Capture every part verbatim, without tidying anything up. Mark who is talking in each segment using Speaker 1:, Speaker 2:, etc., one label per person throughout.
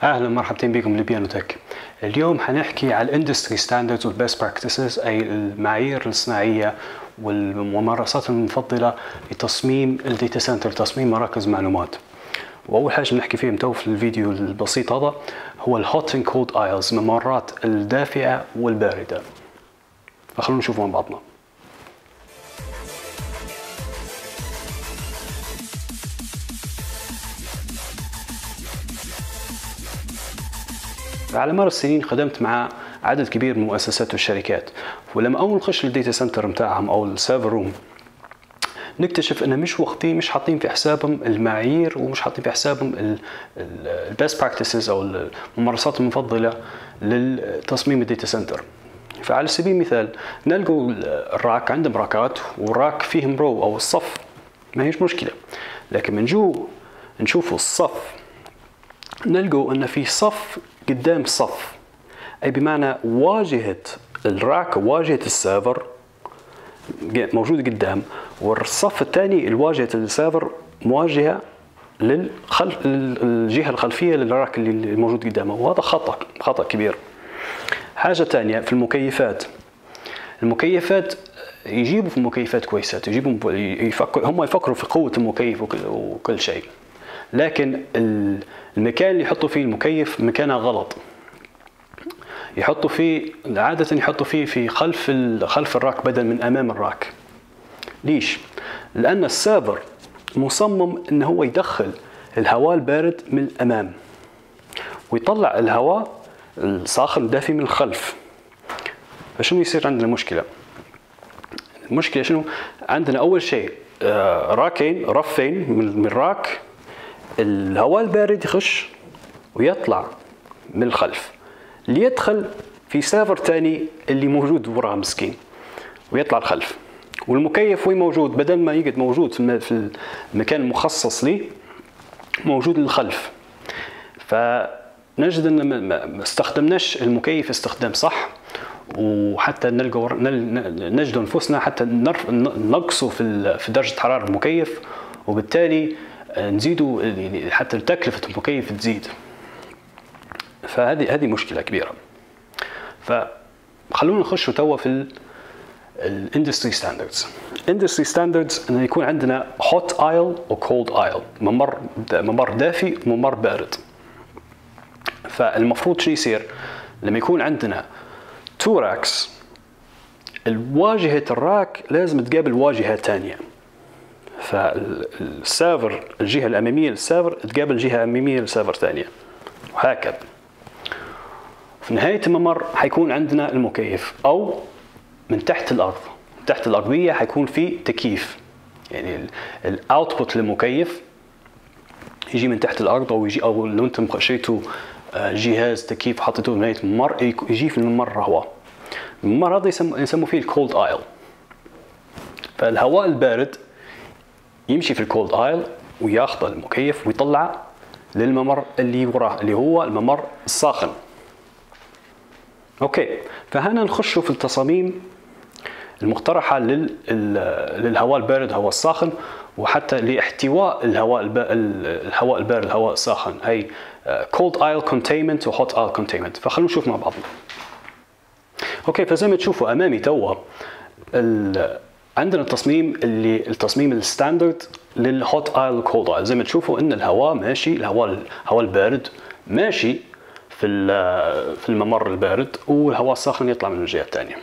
Speaker 1: اهلا مرحبتين بكم لبيانو تك. اليوم حنحكي على الاندستري ستاندردز والبيست براكتسز، اي المعايير الصناعيه والممارسات المفضله لتصميم الداتا سنتر، تصميم مراكز معلومات. واول حاجه بنحكي فيهم تو في الفيديو البسيط هذا هو الهوت اند كولد ايلز، الممرات الدافئه والبارده. فخلونا نشوفوا مع بعضنا. على مر السنين خدمت مع عدد كبير من المؤسسات والشركات، ولما اول نخش للديتا سنتر بتاعهم او السيرفر روم نكتشف ان مش واخدين مش حاطين في حسابهم المعايير، ومش حاطين في حسابهم البيست براكتسز او الممارسات المفضله للتصميم الديتا سنتر. فعلى سبيل المثال نلقوا الراك، عندهم راكات والراك فيهم رو او الصف، ما هيش مشكله، لكن من جو نشوفوا الصف نلقوا ان في صف قدام صف، اي بمعنى واجهه الراك واجهه السيرفر موجود قدام، والصف الثاني الواجهه السيرفر مواجهه للخلف الجهه الخلفيه للراك اللي موجود قدامه، وهذا خطا خطا كبير. حاجه ثانيه في المكيفات، المكيفات يجيبوا في مكيفات كويسات، يجيبوا يفكر هم يفكروا في قوه المكيف وكل شيء، لكن المكان اللي يحطوا فيه المكيف مكانه غلط. يحطوا فيه عادة يحطوا فيه في خلف خلف الراك بدل من امام الراك. ليش؟ لان السيرفر مصمم ان هو يدخل الهواء البارد من الامام ويطلع الهواء الساخن الدافي من الخلف. فشنو يصير عندنا مشكلة؟ المشكلة شنو؟ عندنا اول شيء راكين رفين من الراك، الهواء البارد يخش ويطلع من الخلف ليدخل في سيرفر ثاني اللي موجود وراه مسكين ويطلع الخلف، والمكيف وين موجود؟ بدل ما يقعد موجود في المكان المخصص ليه موجود للخلف. فنجد ان ما استخدمناش المكيف استخدام صح، وحتى نلقى نجد انفسنا حتى نقصوا في في درجه حراره المكيف، وبالتالي نزيدوا حتى تكلفه المكيف تزيد. فهذه هذه مشكله كبيره. فخلونا نخش توا في الاندستري ستاندردز. الاندستري ستاندردز انه يكون عندنا هوت ايل وكولد ايل، ممر ممر دافي وممر بارد. فالمفروض شو يصير لما يكون عندنا تو راكس؟ الواجهه الراك لازم تقابل واجهه ثانيه، فالسيرفر الجهه الاماميه للسيرفر تقابل الجهه الاماميه للسيرفر ثانيه، وهكذا. في نهايه الممر حيكون عندنا المكيف، او من تحت الارض، تحت الارضيه حيكون في تكييف، يعني الاوتبوت للمكيف يجي من تحت الارض، او يجي او لو انتم شريتوا جهاز تكييف حطيتوه في نهايه الممر يجي في الممر هواء. الممر هذا يسموا فيه الكولد ايل. فالهواء البارد يمشي في الكولد ايل وياخذ المكيف ويطلع للممر اللي وراه اللي هو الممر الساخن. اوكي، فهنا نخشوا في التصاميم المقترحه للهواء البارد الهواء الساخن، وحتى لاحتواء الهواء الهواء البارد الهواء الساخن، اي cold aisle containment و hot aisle containment. فخلونا نشوف مع بعضنا. اوكي، فزي ما تشوفوا امامي توا عندنا التصميم اللي التصميم الستاندرد للهوت ايل والكولد ايل. زي ما تشوفوا ان الهواء ماشي، الهواء الهواء البارد ماشي في في الممر البارد، والهواء الساخن يطلع من الجهه الثانيه.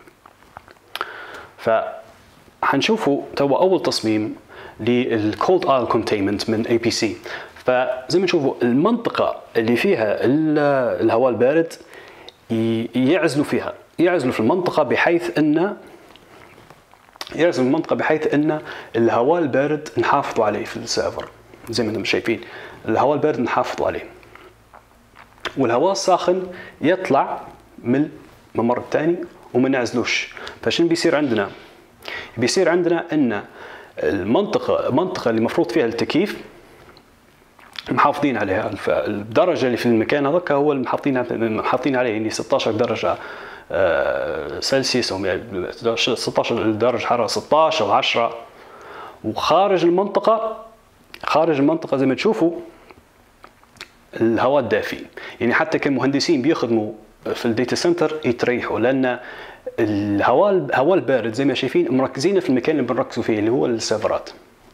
Speaker 1: فحنشوفوا توا اول تصميم للكولد ايل كونتينمنت من اي بي سي. فزي ما تشوفوا المنطقه اللي فيها الهواء البارد يعزلوا فيها يعزلوا في المنطقه بحيث ان يعزل المنطقه بحيث ان الهواء البارد نحافظوا عليه في السيرفر. زي ما انتم شايفين الهواء البارد نحافظوا عليه، والهواء الساخن يطلع من الممر الثاني وما نعزلوش. فشنو بيصير عندنا؟ بيصير عندنا ان المنطقه المنطقه اللي المفروض فيها التكييف محافظين عليها، الدرجه اللي في المكان هذاك هو اللي محافظين محافظين عليه، يعني ستة عشر درجه سلسيوس او ستة عشر درجه حراره، ستة عشر وعشرة. وخارج المنطقه خارج المنطقه زي ما تشوفوا الهواء الدافئ. يعني حتى كمهندسين بيخدموا في الداتا سنتر يتريحوا، لان الهواء الهواء البارد زي ما شايفين مركزين في المكان اللي بنركزوا فيه اللي هو السيرفرات.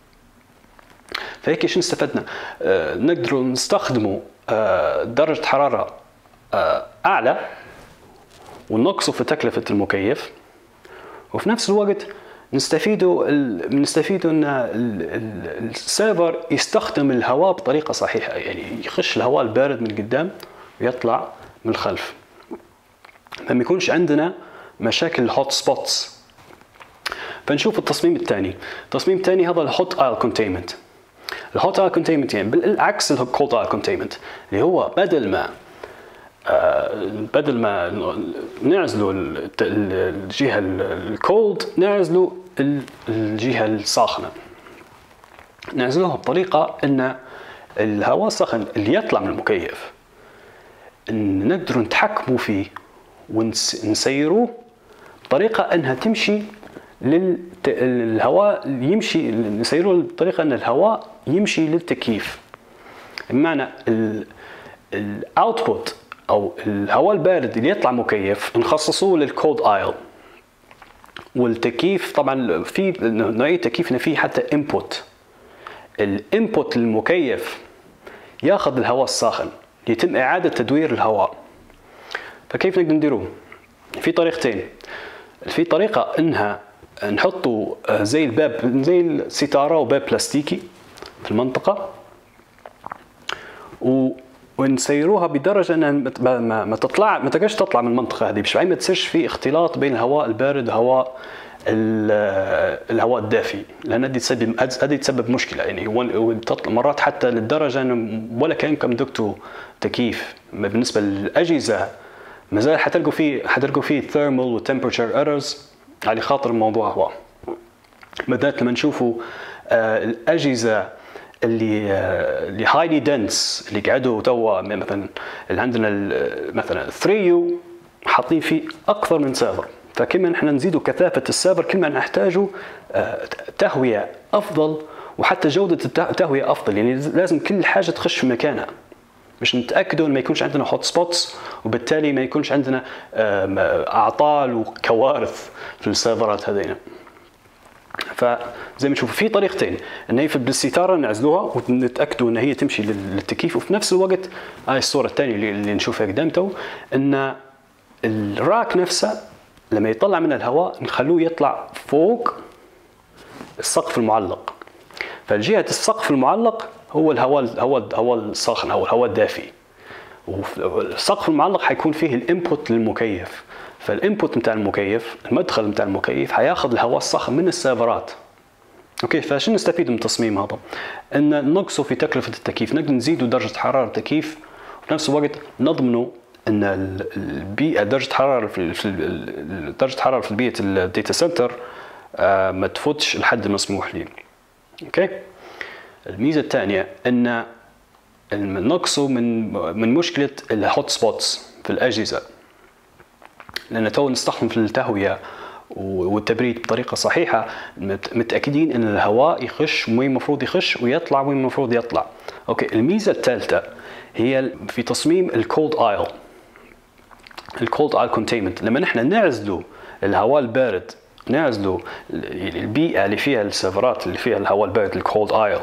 Speaker 1: فهيك شو استفدنا؟ آه نقدروا نستخدموا آه درجة حرارة آه أعلى ونقصوا في تكلفة المكيف، وفي نفس الوقت نستفيدوا نستفيدوا ان السيرفر يستخدم الهواء بطريقة صحيحة، يعني يخش الهواء البارد من قدام ويطلع من الخلف، فما يكونش عندنا مشاكل الهوت سبوتس. فنشوف التصميم الثاني. التصميم الثاني هذا الهوت ايل كونتينمنت. الهوت ايل كونتينمنت يعني بالعكس الكولد ايل كونتينمنت، اللي هو بدل ما آه بدل ما نعزلوا الجهه الكولد نعزلوا الجهه الساخنه. نعزلوها بطريقه ان الهواء السخن اللي يطلع من المكيف نقدر نتحكموا فيه ونسيروه بطريقه انها تمشي للهواء يمشي، نسيروه بطريقه ان الهواء يمشي للتكييف. بمعنى الاوتبوت او الهواء البارد اللي يطلع مكيف نخصصوه للكولد ايل، والتكييف طبعا في نوعيه تكييف فيه حتى انبوت. الانبوت للمكيف ياخذ الهواء الساخن، يتم اعاده تدوير الهواء. فكيف نقدر نديروه؟ في طريقتين. في طريقه انها نحطوا زي الباب زي الستاره وباب بلاستيكي في المنطقه و ونسيروها بدرجه انها ما, ما تطلع ما تقدرش تطلع من المنطقه هذه، باش ما تصيرش في اختلاط بين الهواء البارد وهواء الهواء الدافئ، لان هذه تسبب هذه تسبب مشكله. يعني مرات حتى للدرجه انه ولا كانكم دقتوا تكييف بالنسبه للاجهزه مازال حتلقوا فيه حتلقوا فيه ثيرمال وتمبرتشر ايرورز على خاطر الموضوع هو. بالذات لما نشوفوا آه الاجهزه اللي آه اللي هايلي دنس اللي قعدوا توا مثلا اللي عندنا مثلا ثري يو حاطين فيه اكثر من سيرفر، فكما نحن نزيدوا كثافه السيرفر كما نحتاجوا آه تهويه افضل وحتى جوده التهويه افضل. يعني لازم كل حاجه تخش في مكانها باش نتاكدوا ان ما يكونش عندنا هوت سبوتس، وبالتالي ما يكونش عندنا اعطال وكوارث في السيرفرات هذينا. فزي ما تشوفوا في طريقتين، ان هي بالستاره نعزلوها ونتاكدوا ان هي تمشي للتكييف، وفي نفس الوقت هاي الصوره الثانيه اللي نشوفها قدام تو ان الراك نفسه لما يطلع من الهواء نخلوه يطلع فوق السقف المعلق. فالجهه السقف المعلق هو الهواء الهواء الهواء الساخن او الهواء الدافئ، والسقف المعلق حيكون فيه الانبوت للمكيف. فالانبوت نتاع المكيف المدخل نتاع المكيف حياخذ الهواء الساخن من السيرفرات. اوكي، فشنو نستفيد من التصميم هذا؟ ان نقصوا في تكلفه التكييف، نقدر نزيدوا درجه حراره التكييف وفي نفس الوقت نضمنوا ان البيئه درجه حراره في درجه حراره في بيئه الداتا سنتر ما تفوتش الحد المسموح لي. اوكي. الميزه الثانيه ان نقصوا من من مشكله الهوت سبوتس في الاجهزه، لان تو نستخدم في التهويه والتبريد بطريقه صحيحه متاكدين ان الهواء يخش وين المفروض يخش ويطلع وين المفروض يطلع. اوكي، الميزه الثالثه هي في تصميم الكولد ايل الكولد ايل كونتينمنت. لما نحن نعزلوا الهواء البارد، نعزلوا البيئه اللي فيها السيرفرات اللي فيها الهواء البارد الكولد ايل،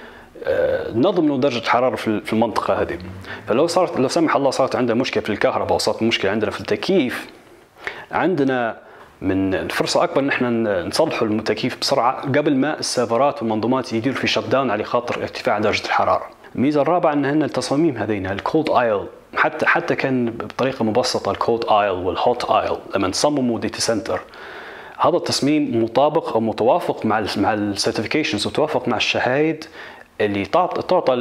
Speaker 1: نضمنوا درجه حراره في المنطقه هذه. فلو صارت لو سمح الله صارت عندنا مشكله في الكهرباء وصارت مشكله عندنا في التكييف، عندنا من فرصه اكبر ان احنا نصلحوا التكييف بسرعه قبل ما السيرفرات والمنظومات يديروا في شت داون على خاطر ارتفاع درجه الحراره. الميزه الرابعه ان هن التصاميم هذين الكولد ايل حتى حتى كان بطريقه مبسطه الكولد ايل والهوت ايل لما نصمموا داتا سنتر، هذا التصميم مطابق او متوافق مع ال مع السيرتيفيكيشنز وتوافق مع الشهايد اللي تعطى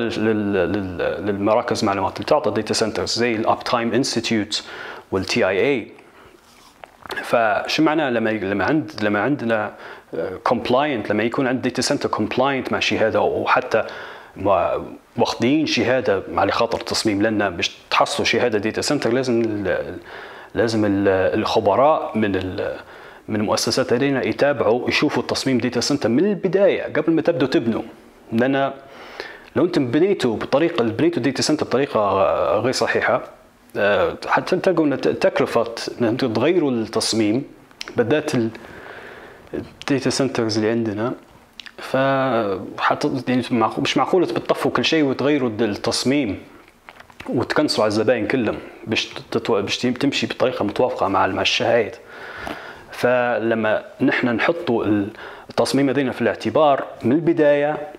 Speaker 1: للمراكز المعلومات اللي تعطى داتا سنترز زي الاب تايم انستيتيوت والتي اي اي. فشو معناه لما لما عند لما عندنا كومبلاينت، لما يكون عند داتا سنتر كومبلاينت مع شهاده وحتى واخدين شهاده على خاطر التصميم، لان باش تحصلوا شهاده داتا سنتر لازم لازم الخبراء من من المؤسسات هذينا يتابعوا يشوفوا التصميم داتا سنتر من البدايه قبل ما تبدوا تبنوا. لان لو انتم بنيتوا بطريقه بنيتوا الداتا سنتر بطريقه غير صحيحه، حتى تلقوا ان تكلفه ان تغيروا التصميم بالذات الداتا سنترز اللي عندنا. ف حتى يعني مش معقول تطفوا كل شيء وتغيروا التصميم وتكنسلوا على الزباين كلهم باش تتو... باش تمشي بطريقه متوافقه مع مع الشهايد. فلما نحن نحطوا التصميم هذين في الاعتبار من البدايه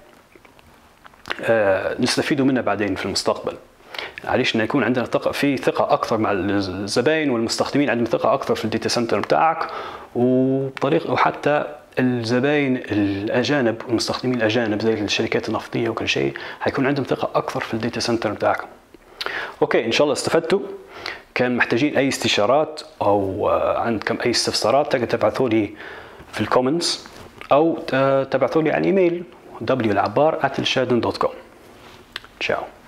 Speaker 1: آه نستفيدوا منه بعدين في المستقبل. علاش ان يكون عندنا ثقه في ثقه اكثر مع الزباين والمستخدمين، عندهم ثقه اكثر في الداتا سنتر بتاعك، وبطريقه وحتى الزباين الاجانب والمستخدمين الاجانب زي الشركات النفطيه وكل شيء حيكون عندهم ثقه اكثر في الداتا سنتر بتاعك. اوكي، ان شاء الله استفدتوا. كان محتاجين اي استشارات او عندكم اي استفسارات تقدروا تبعثوا لي في الكومنتس او تبعثوا لي على الايميل دبليو العبار آت الشادن دوت كوم. تشاو.